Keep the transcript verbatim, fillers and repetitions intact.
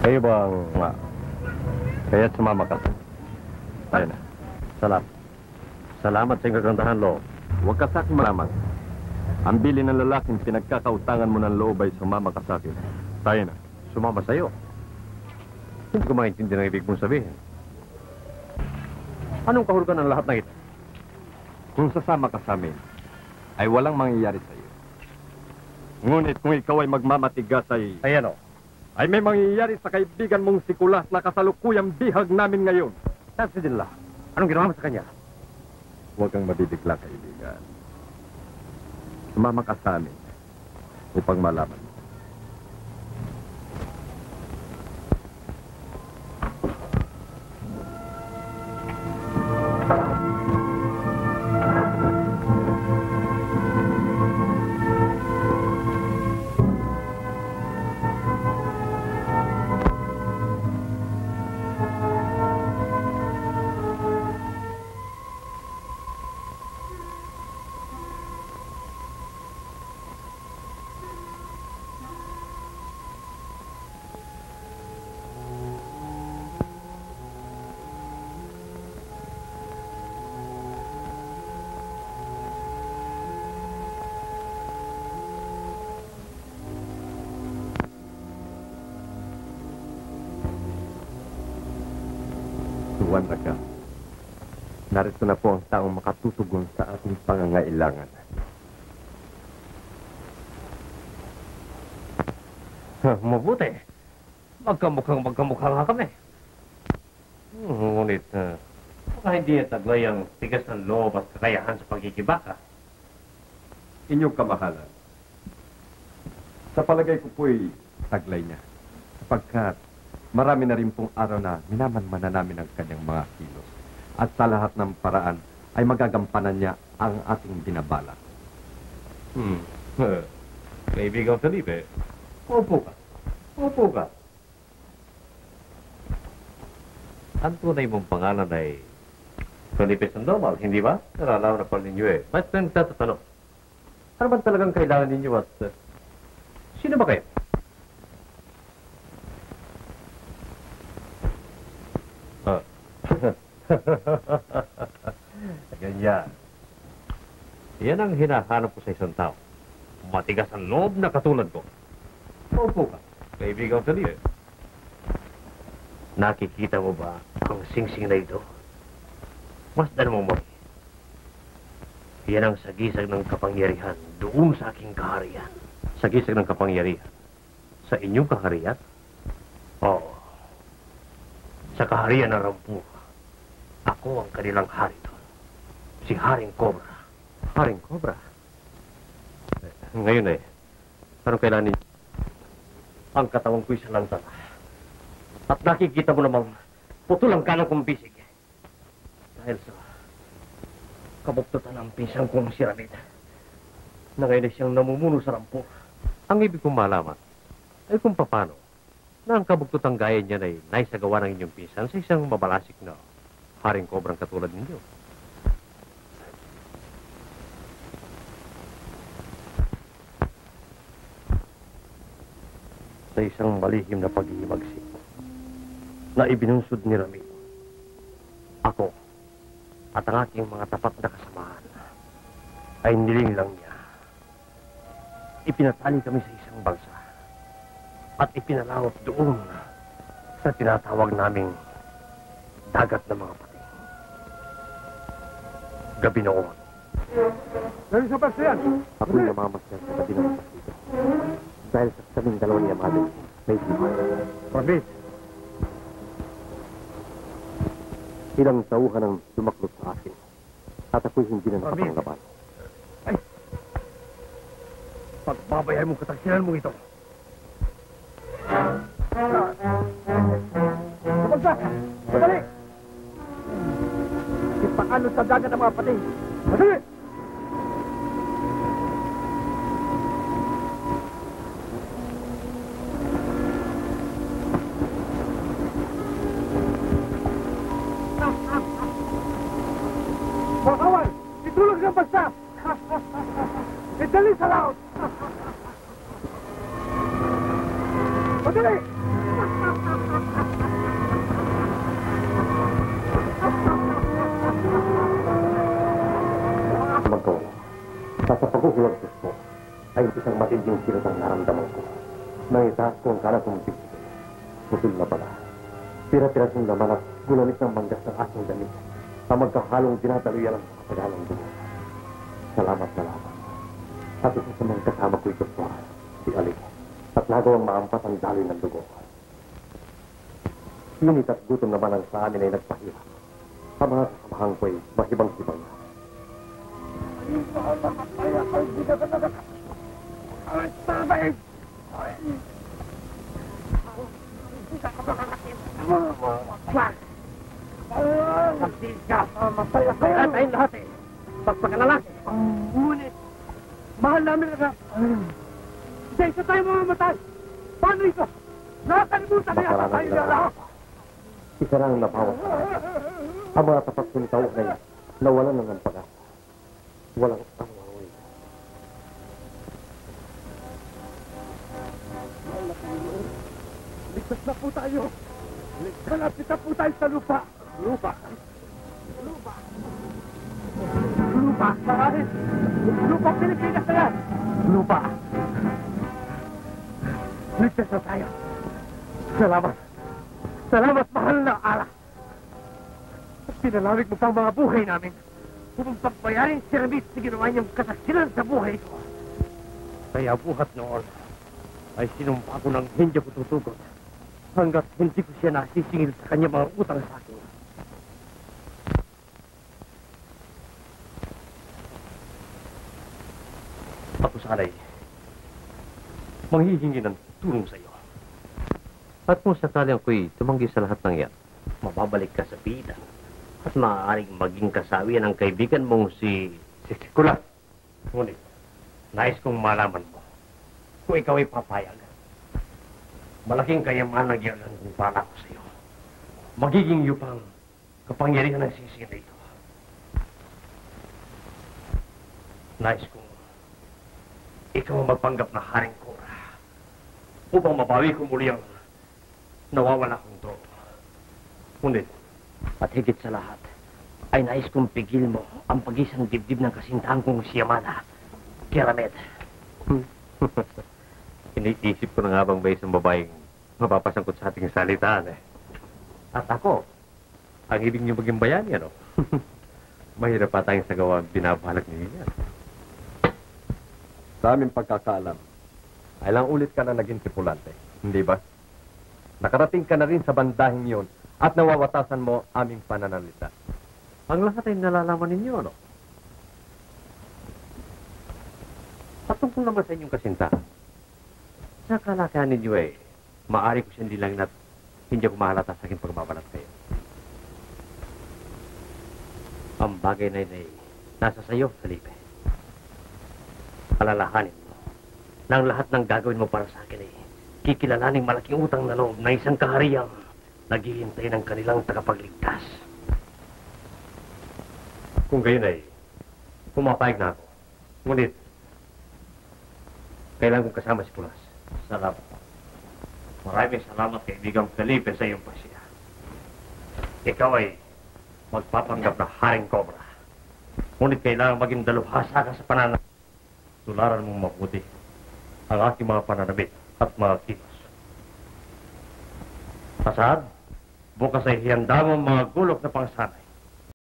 Kayo bang... Uh, kaya sumama ka? Ayun na. Salamat. Salamat sa iyong kagandahan, loob. Huwag ka sa akin malamang. Ang bili ng lalaking pinagkakautangan mo ng loob ay sumama ka sa akin. Tayo na. Sumama sa'yo. Hindi ko maintindihan ang ibig mong sabihin. Anong kahulugan ng lahat na ito? Kung sasama ka sa amin, ay walang mangyayari sa'yo. Ngunit kung ikaw ay magmamatigas ay... Ayan o. Ay may mangyayari sa kaibigan mong si Kulas na kasalukuyang bihag namin ngayon. Kasi din lang. Anong ginawa mo sa kanya? Huwag kang mabibigla, kaibigan. Sumama ka sa amin upang malaman mo. Wanda ka. Narito na po ang taong makatutugon sa ating pangangailangan. Huh, mabuti. Magkamukhang magkamukha nga kami. Hmm, ngunit, uh, baka hindi taglay ang tigas ng loob at kakayahan sa pagkikibaka. Inyong kamahalan. Sa palagay ko po'y taglay niya. Sapagkat marami na rin pong araw na minamanmana namin ang kanyang mga kilos. At sa lahat ng paraan ay magagampanan niya ang ating binabalak. Hmm. Uh, Kaibigan Felipe, upo ka. Upo ka. Ang tunay mong pangalan ay Felipe Sandoval, hindi ba? Naralaw na pala ninyo eh. Mas na nagtatanong. Ano ba talagang kailangan ninyo at uh, sino ba kayo? Ah. Ganyan. Yan ang hinahanap ko sa isang tao. Matigas ang loob na katulad ko. Opo ka, kaibigan Felipe. Nakikita mo ba ang singsing na ito? Masdan mo mo. Yan ang sagisag ng kapangyarihan doon sa aking kaharian. Sagisag ng kapangyarihan? Sa inyong kaharian? Oo. Sa kaharian ng Rampu, ako ang kanilang hari doon. Si Haring Cobra. Haring Cobra? Eh, ngayon eh, anong kailangan ninyo? Ang katawan ko'y sa lantan. At nakikita mo namang putol ang kanang kong bisig. Dahil sa kabuktutan ng pinsang kong si Ramid, na ngayon ay siyang namumuno sa Rampu. Ang ibig kong malaman ay kung paano na ang kabugtutang gaya niya ay naisagawa ng inyong pinsan sa isang mabalasik na Haring Cobrang katulad ninyo. Sa isang malihim na paghihimagsik na ibinunsod ni Ramid, ako at ang aking mga tapat na kasamahan ay nilinglang niya. Ipinatali kami sa isang balsa at ipinalawak doon sa tinatawag naming dagat ng mga pating. Gabi noon. Dahil sa balsa yan? Ako'y namamasyan sa gabi ng pasito. Dahil sa kaming dalawa ni Amado, may siman. Pabit. Ilang tauhan ang dumaklot sa akin at ako'y hindi na nakapanglaban. Ay! Pagbabayay mong kataksinan mo ito. Sabagsa! Madali! Ipaano sa dagat ang mga pating. Madali! Mga kawan! Itulog ng basta! Itali sa laot! Madali! isang matinding sirat ang naramdaman ko. Nangitaas ko ang kanan kong bibig. Putul na pala. Tira-tirasong laman at gulanit ng manggas ng aking damit. Ang magkahalong dinadaluyan ng mga pagalang dugo. Salamat, salamat. At isa sa mga kasama ko ito po, si Ali. At nagawang maampat ang daloy ng dugo. Ngunit at gutom naman ang sa amin ay nagpahirap. Ang mga kasamahan ko ay mahibang-hibang na. Masaya tayong lahat eh. Pagpakalalaki. Ngunit, mahal namin na. Hindi, isa tayo mamamatay. Paano ito? Nakakalimutan na yata tayo na lahat. Isa lang ang nabawas. Ang mga tapat sunitaw na yan, nawalan na ng pag-asa. Walang angawin. Ligtas na po tayo. Malapit na po tayo sa lupa. Lupa? Lupa? Lupa? Sarahin! Lupa Pilipinas na yan! Lupa! Ligtas na tayo. Salamat. Salamat, mahal na ala. Pinalamig mo pang mga buhay namin upang pagbayarin si Ramis sa ginawa niyang kasaksilan sa buhay ko. Kaya buhat noon ay sinumpa ko ng hindi ko tutugot hanggat hindi ko siya nasisingil sa kanya mga utang sa akin. Ako sana'y manghihingi ng tulong sa iyo. At kung sakali ako'y tumanggi sa lahat ng yan, mababalik ka sa bida at maaaring maging kasawian ang kaibigan mong si... si Sikulat. Ngunit, nais kong malaman mo kung ikaw ay papayag. Malaking kayamanan yan ang pala ko sa iyo. Magiging yupang kapangyarihan ng sisi na ito. Nais kong ikaw ang magpanggap na Haring Cobra upang mabawi ko muli ang nawawala kong tropa. Ngunit, at higit sa lahat, ay nais kong pigil mo ang pag-isang dibdib ng kasintahan kong si Yamada, Kiramet. Iniisip ko na nga bang ba isang babaeng mapapasangkot sa ating salitaan eh. At ako, ang ibig niyo maging bayani, ano? Mahirap pa tayong sagawa ang binabalag niya. Sa aming pagkakaalam, ay lang ulit ka na naging tripulante, hindi ba? Nakarating ka na rin sa bandahing yun at nawawatasan mo aming pananalita. Ang lahat ay nalalaman ninyo, ano? Patungkol naman sa inyong kasintahan. Sa kalakayan ninyo eh, maaari ko siyang dilangin at hindi ako mahalata sa aking pagbabalat kayo. Ang bagay na yun ay nasa sayo, Felipe. Alalahanin mo na ang lahat ng gagawin mo para sa akin ay kikilalaning malaking utang na loob na isang kahariang naghihintay ng kanilang tagapagligtas. Kung gayon ay pumapayag na ako. Ngunit, kailangan kong kasama si Pulas. Salamat. Maraming salamat, kaibigang Felipe, sa iyong pasya. Ikaw ay magpapanggap na Haring Cobra. Ngunit kailangan maging dalubhasa ka sa pananamit. Tularan mong mabuti ang aking mga pananamit at mga kilos. Pasad, bukas ay hiyanda mo mga gulok na pangsanay.